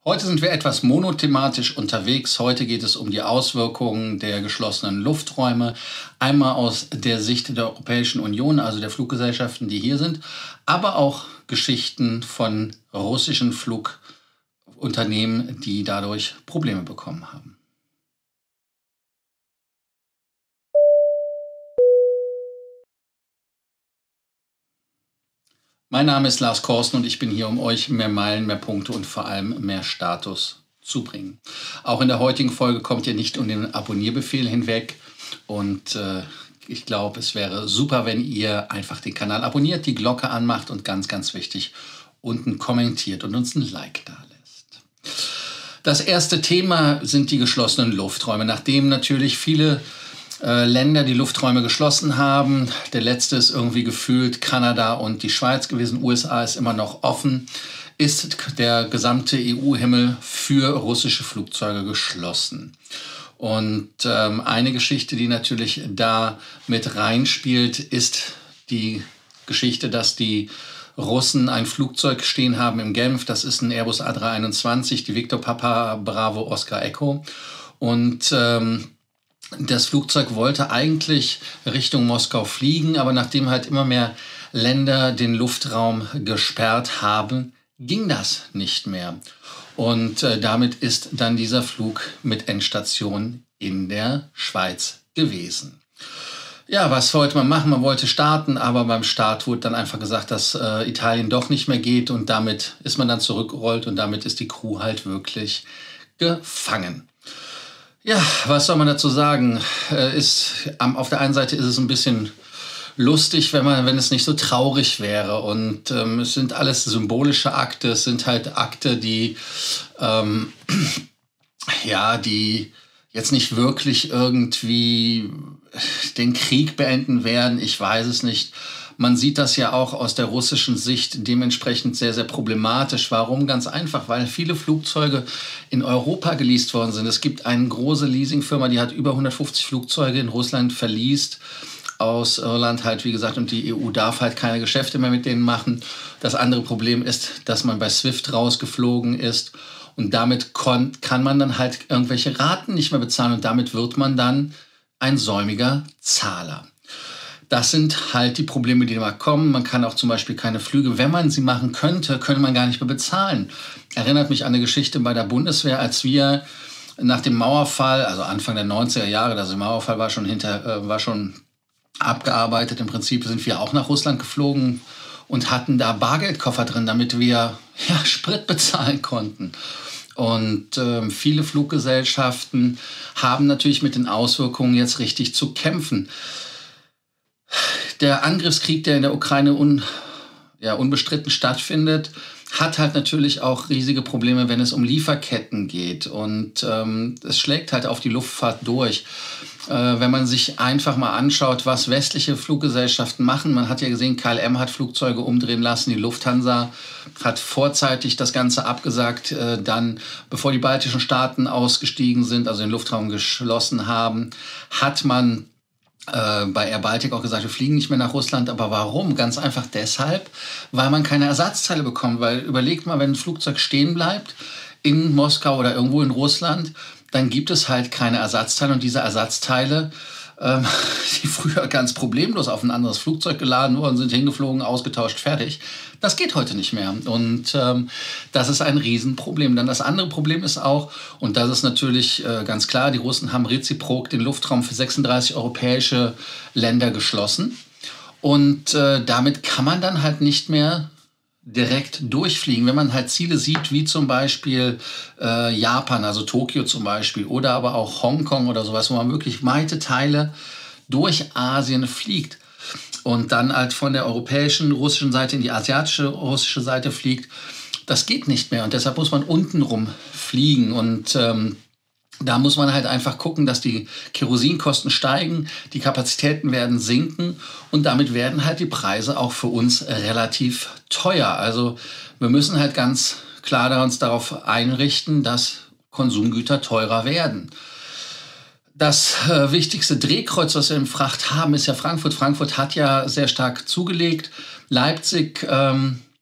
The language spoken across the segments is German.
Heute sind wir etwas monothematisch unterwegs. Heute geht es um die Auswirkungen der geschlossenen Lufträume. Einmal aus der Sicht der Europäischen Union, also der Fluggesellschaften, die hier sind, aber auch Geschichten von russischen Flugunternehmen, die dadurch Probleme bekommen haben. Mein Name ist Lars Korsten und ich bin hier, um euch mehr Meilen, mehr Punkte und vor allem mehr Status zu bringen. Auch in der heutigen Folge kommt ihr nicht um den Abonnierbefehl hinweg und ich glaube, es wäre super, wenn ihr einfach den Kanal abonniert, die Glocke anmacht und ganz, ganz wichtig, unten kommentiert und uns ein Like da lässt. Das erste Thema sind die geschlossenen Lufträume, nachdem natürlich viele Länder die Lufträume geschlossen haben. Der letzte ist irgendwie gefühlt Kanada und die Schweiz gewesen. USA ist immer noch offen. Ist der gesamte EU-Himmel für russische Flugzeuge geschlossen. Und eine Geschichte, die natürlich da mit reinspielt, ist die Geschichte, dass die Russen ein Flugzeug stehen haben in Genf. Das ist ein Airbus A321, die Victor Papa Bravo Oscar Echo. Und das Flugzeug wollte eigentlich Richtung Moskau fliegen, aber nachdem halt immer mehr Länder den Luftraum gesperrt haben, ging das nicht mehr. Und damit ist dann dieser Flug mit Endstation in der Schweiz gewesen. Ja, was wollte man machen? Man wollte starten, aber beim Start wurde dann einfach gesagt, dass Italien doch nicht mehr geht und damit ist man dann zurückgerollt und damit ist die Crew halt wirklich gefangen. Ja, was soll man dazu sagen? Auf der einen Seite ist es ein bisschen lustig, wenn es nicht so traurig wäre. Und es sind alles symbolische Akte. Es sind halt Akte, die jetzt nicht wirklich irgendwie den Krieg beenden werden. Ich weiß es nicht. Man sieht das ja auch aus der russischen Sicht dementsprechend sehr, sehr problematisch. Warum? Ganz einfach, weil viele Flugzeuge in Europa geleast worden sind. Es gibt eine große Leasingfirma, die hat über 150 Flugzeuge in Russland verleast. Aus Irland halt, wie gesagt, und die EU darf halt keine Geschäfte mehr mit denen machen. Das andere Problem ist, dass man bei SWIFT rausgeflogen ist und damit kann man dann halt irgendwelche Raten nicht mehr bezahlen und damit wird man dann ein säumiger Zahler. Das sind halt die Probleme, die da kommen. Man kann auch zum Beispiel keine Flüge, wenn man sie machen könnte, könnte man gar nicht mehr bezahlen. Erinnert mich an eine Geschichte bei der Bundeswehr, als wir nach dem Mauerfall, also Anfang der 90er Jahre, also der Mauerfall war schon abgearbeitet. Im Prinzip sind wir auch nach Russland geflogen und hatten da Bargeldkoffer drin, damit wir Sprit bezahlen konnten. Und viele Fluggesellschaften haben natürlich mit den Auswirkungen jetzt richtig zu kämpfen. Der Angriffskrieg, der in der Ukraine unbestritten stattfindet, hat halt natürlich auch riesige Probleme, wenn es um Lieferketten geht. Und es schlägt halt auf die Luftfahrt durch. Wenn man sich einfach mal anschaut, was westliche Fluggesellschaften machen. Man hat ja gesehen, KLM hat Flugzeuge umdrehen lassen. Die Lufthansa hat vorzeitig das Ganze abgesagt, dann, bevor die baltischen Staaten ausgestiegen sind, also den Luftraum geschlossen haben, hat man bei Air Baltic auch gesagt, wir fliegen nicht mehr nach Russland. Aber warum? Ganz einfach deshalb, weil man keine Ersatzteile bekommt. Weil überlegt mal, wenn ein Flugzeug stehen bleibt in Moskau oder irgendwo in Russland, dann gibt es halt keine Ersatzteile. Und diese Ersatzteile, die früher ganz problemlos auf ein anderes Flugzeug geladen wurden, sind hingeflogen, ausgetauscht, fertig. Das geht heute nicht mehr. Und das ist ein Riesenproblem. Dann das andere Problem ist auch, und das ist natürlich ganz klar, die Russen haben reziprok den Luftraum für 36 europäische Länder geschlossen. Und damit kann man dann halt nicht mehr direkt durchfliegen. Wenn man halt Ziele sieht, wie zum Beispiel Japan, also Tokio zum Beispiel, oder aber auch Hongkong oder sowas, wo man wirklich weite Teile durch Asien fliegt und dann halt von der europäischen, russischen Seite in die asiatische, russische Seite fliegt, das geht nicht mehr. Und deshalb muss man untenrum fliegen. Und da muss man halt einfach gucken, dass die Kerosinkosten steigen, die Kapazitäten werden sinken und damit werden halt die Preise auch für uns relativ teuer. Also wir müssen halt ganz klar uns darauf einrichten, dass Konsumgüter teurer werden. Das wichtigste Drehkreuz, was wir im Fracht haben, ist ja Frankfurt. Frankfurt hat ja sehr stark zugelegt. Leipzig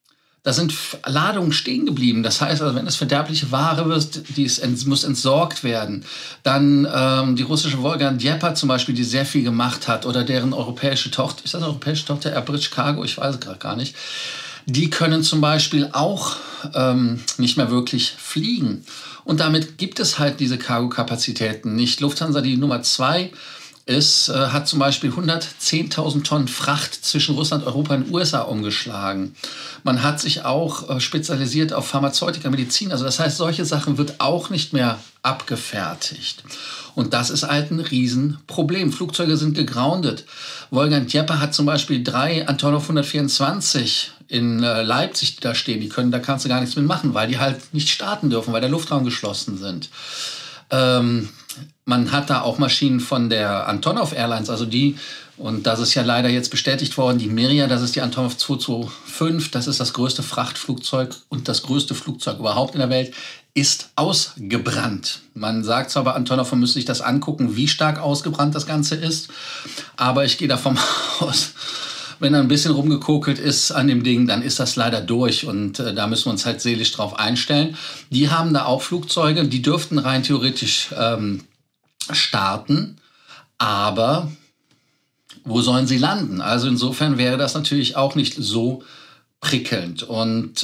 da sind Ladungen stehen geblieben. Das heißt, also, wenn es verderbliche Ware wird, muss entsorgt werden. Dann die russische Volga Djepa zum Beispiel, die sehr viel gemacht hat, oder deren europäische Tochter, ist das eine europäische Tochter, Air British Cargo? Ich weiß es gerade gar nicht. Die können zum Beispiel auch nicht mehr wirklich fliegen. Und damit gibt es halt diese Cargo-Kapazitäten nicht. Lufthansa, die Nummer 2 ist, hat zum Beispiel 110.000 Tonnen Fracht zwischen Russland, Europa und USA umgeschlagen. Man hat sich auch spezialisiert auf Pharmazeutika, Medizin. Also das heißt, solche Sachen wird auch nicht mehr abgefertigt. Und das ist halt ein Riesenproblem. Flugzeuge sind gegroundet. Volga Djepa hat zum Beispiel 3 Antonov 124 in Leipzig da stehen. Da kannst du gar nichts mitmachen, weil die halt nicht starten dürfen, weil der Luftraum geschlossen sind. Man hat da auch Maschinen von der Antonov Airlines, also die, und das ist ja leider jetzt bestätigt worden, die Mirja, das ist die Antonov 225, das ist das größte Frachtflugzeug und das größte Flugzeug überhaupt in der Welt, ist ausgebrannt. Man sagt zwar bei Antonov, man müsste sich das angucken, wie stark ausgebrannt das Ganze ist, aber ich gehe davon aus, wenn da ein bisschen rumgekokelt ist an dem Ding, dann ist das leider durch und da müssen wir uns halt seelisch drauf einstellen. Die haben da auch Flugzeuge, die dürften rein theoretisch starten, aber wo sollen sie landen? Also insofern wäre das natürlich auch nicht so prickelnd. Und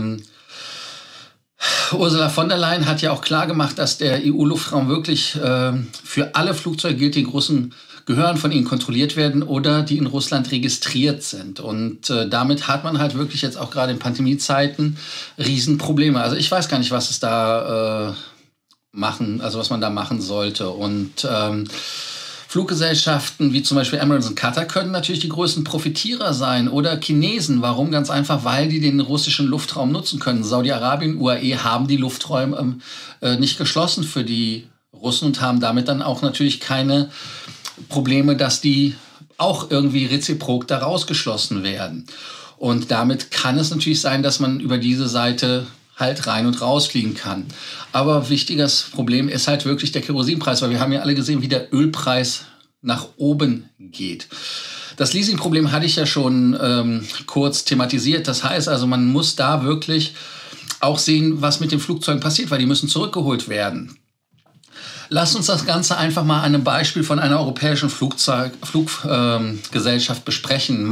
Ursula von der Leyen hat ja auch klar gemacht, dass der EU-Luftraum wirklich für alle Flugzeuge gilt, die großen gehören, von ihnen kontrolliert werden oder die in Russland registriert sind. Und damit hat man halt wirklich jetzt auch gerade in Pandemiezeiten Riesenprobleme. Also ich weiß gar nicht, was es da was man da machen sollte. Und Fluggesellschaften wie zum Beispiel Emirates und Qatar können natürlich die größten Profitierer sein oder Chinesen. Warum? Ganz einfach, weil die den russischen Luftraum nutzen können. Saudi-Arabien, UAE haben die Lufträume nicht geschlossen für die Russen und haben damit dann auch natürlich keine Probleme, dass die auch irgendwie reziprok da rausgeschlossen werden. Und damit kann es natürlich sein, dass man über diese Seite halt rein und rausfliegen kann. Aber wichtiges Problem ist halt wirklich der Kerosinpreis, weil wir haben ja alle gesehen, wie der Ölpreis nach oben geht. Das Leasingproblem hatte ich ja schon kurz thematisiert. Das heißt also, man muss da wirklich auch sehen, was mit den Flugzeugen passiert, weil die müssen zurückgeholt werden. Lasst uns das Ganze einfach mal an einem Beispiel von einer europäischen Fluggesellschaft besprechen.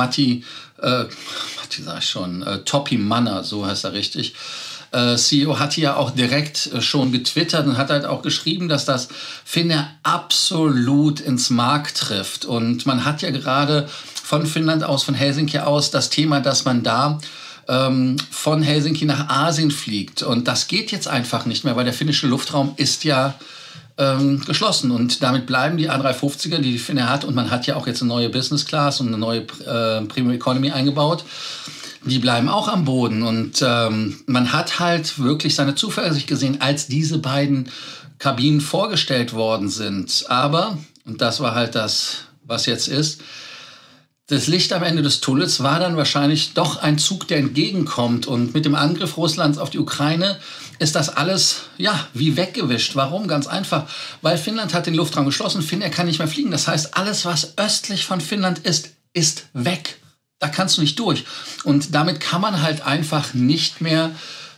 Topi Manner, so heißt er richtig. CEO hat hier auch direkt schon getwittert und hat halt auch geschrieben, dass das Finnair absolut ins Mark trifft. Und man hat ja gerade von Finnland aus, von Helsinki aus, das Thema, dass man da von Helsinki nach Asien fliegt. Und das geht jetzt einfach nicht mehr, weil der finnische Luftraum ist ja geschlossen. Und damit bleiben die A350er, die Finnair hat. Und man hat ja auch jetzt eine neue Business Class und eine neue Premium Economy eingebaut. Die bleiben auch am Boden. Und man hat halt wirklich seine Zuversicht gesehen, als diese beiden Kabinen vorgestellt worden sind. Aber, und das war halt das, was jetzt ist, das Licht am Ende des Tunnels war dann wahrscheinlich doch ein Zug, der entgegenkommt. Und mit dem Angriff Russlands auf die Ukraine ist das alles, ja, wie weggewischt. Warum? Ganz einfach, weil Finnland hat den Luftraum geschlossen, Finnair kann nicht mehr fliegen. Das heißt, alles, was östlich von Finnland ist weg. Da kannst du nicht durch. Und damit kann man halt einfach nicht mehr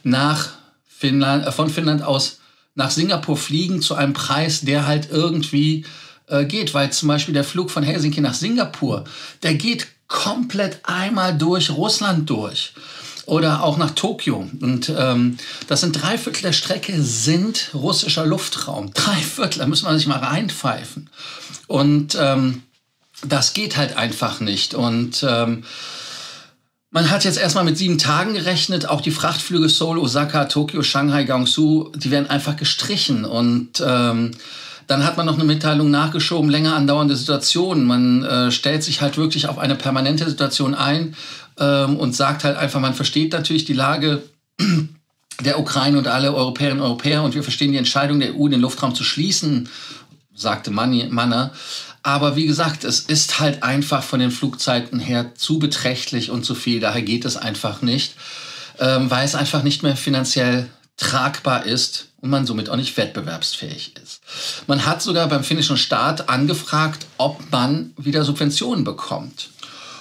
von Finnland aus nach Singapur fliegen zu einem Preis, der halt irgendwie geht. Weil zum Beispiel der Flug von Helsinki nach Singapur, der geht komplett einmal durch Russland durch. Oder auch nach Tokio. Und das sind 3/4 der Strecke sind russischer Luftraum. 3/4, da muss man sich mal reinpfeifen. Und das geht halt einfach nicht. Und man hat jetzt erstmal mit 7 Tagen gerechnet. Auch die Frachtflüge Seoul, Osaka, Tokio, Shanghai, Guangzhou, die werden einfach gestrichen. Und dann hat man noch eine Mitteilung nachgeschoben, länger andauernde Situationen. Man stellt sich halt wirklich auf eine permanente Situation ein und sagt halt einfach, man versteht natürlich die Lage der Ukraine und alle Europäerinnen und Europäer und wir verstehen die Entscheidung der EU, den Luftraum zu schließen, sagte Manner. Aber wie gesagt, es ist halt einfach von den Flugzeiten her zu beträchtlich und zu viel. Daher geht es einfach nicht, weil es einfach nicht mehr finanziell tragbar ist und man somit auch nicht wettbewerbsfähig ist. Man hat sogar beim finnischen Staat angefragt, ob man wieder Subventionen bekommt.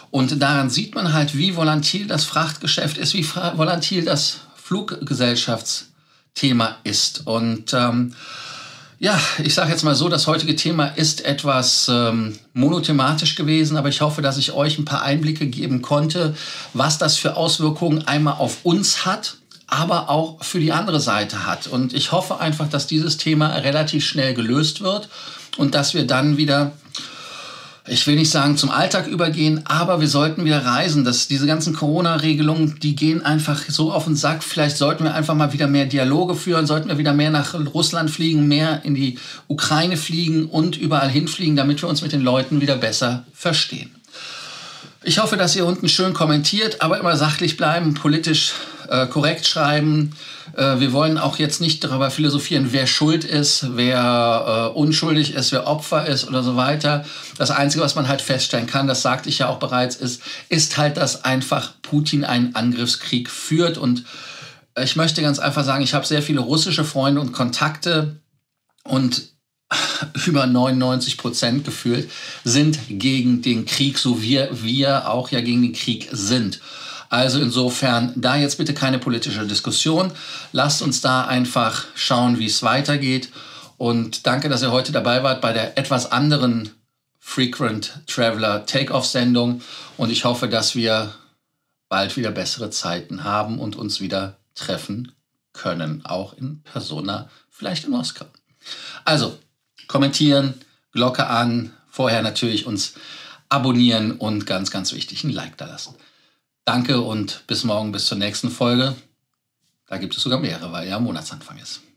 Und daran sieht man halt, wie volatil das Frachtgeschäft ist, wie volatil das Fluggesellschaftsthema ist. Und ja, ich sage jetzt mal so, das heutige Thema ist etwas monothematisch gewesen, aber ich hoffe, dass ich euch ein paar Einblicke geben konnte, was das für Auswirkungen einmal auf uns hat, aber auch für die andere Seite hat. Und ich hoffe einfach, dass dieses Thema relativ schnell gelöst wird und dass wir dann wieder, ich will nicht sagen zum Alltag übergehen, aber wir sollten wieder reisen. Diese ganzen Corona-Regelungen, die gehen einfach so auf den Sack. Vielleicht sollten wir einfach mal wieder mehr Dialoge führen, sollten wir wieder mehr nach Russland fliegen, mehr in die Ukraine fliegen und überall hinfliegen, damit wir uns mit den Leuten wieder besser verstehen. Ich hoffe, dass ihr unten schön kommentiert, aber immer sachlich bleiben, politisch korrekt schreiben. Wir wollen auch jetzt nicht darüber philosophieren, wer schuld ist, wer unschuldig ist, wer Opfer ist oder so weiter. Das Einzige, was man halt feststellen kann, das sagte ich ja auch bereits, ist halt, dass einfach Putin einen Angriffskrieg führt. Und ich möchte ganz einfach sagen, ich habe sehr viele russische Freunde und Kontakte und über 99% gefühlt sind gegen den Krieg, so wie wir auch ja gegen den Krieg sind. Also insofern, da jetzt bitte keine politische Diskussion. Lasst uns da einfach schauen, wie es weitergeht. Und danke, dass ihr heute dabei wart bei der etwas anderen Frequent Traveler Take-Off-Sendung. Und ich hoffe, dass wir bald wieder bessere Zeiten haben und uns wieder treffen können. Auch in Persona, vielleicht in Moskau. Also, kommentieren, Glocke an, vorher natürlich uns abonnieren und ganz, ganz wichtig, ein Like da lassen. Danke und bis morgen, bis zur nächsten Folge. Da gibt es sogar mehrere, weil ja Monatsanfang ist.